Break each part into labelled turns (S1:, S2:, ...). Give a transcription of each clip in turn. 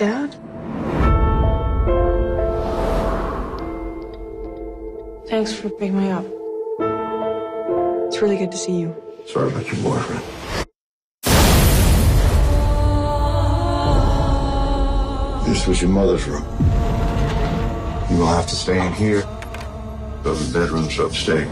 S1: Dad? Thanks for picking me up. It's really good to see you.
S2: Sorry about your boyfriend. This was your mother's room. You will have to stay in here. The bedroom's upstairs.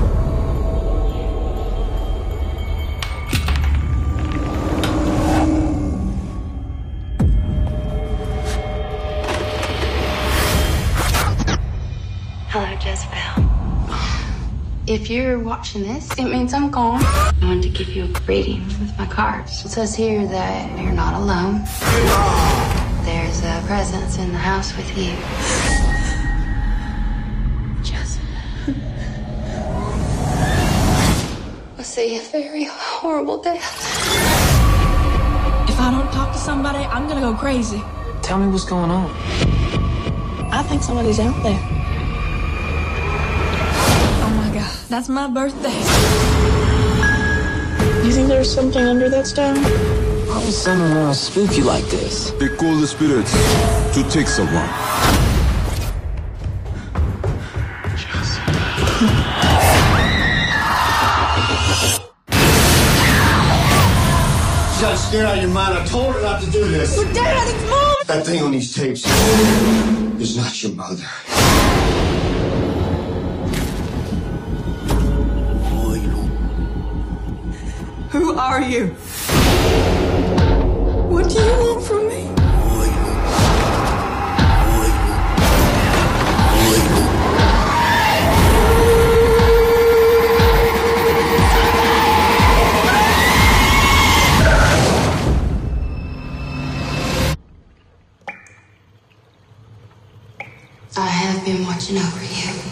S3: Hello, Jezebel. If you're watching this, it means I'm gone. I wanted to give you a reading with my cards. It says here that you're not alone. There's a presence in the house with you. Jezebel. I see a very horrible death.
S4: If I don't talk to somebody, I'm gonna go crazy.
S1: Tell me what's going on. I think somebody's out there.
S4: Oh my God, that's my birthday.
S1: You think there's something under that stone?
S5: Why would someone want to spook you like this?
S6: They call the spirits to take someone.
S2: She got scared out of your mind. I told her not to do this.
S4: But Dad, it's Mom!
S2: That thing on these tapes is not your mother.
S4: Who are you? What do you want from me?
S3: I have been watching over you.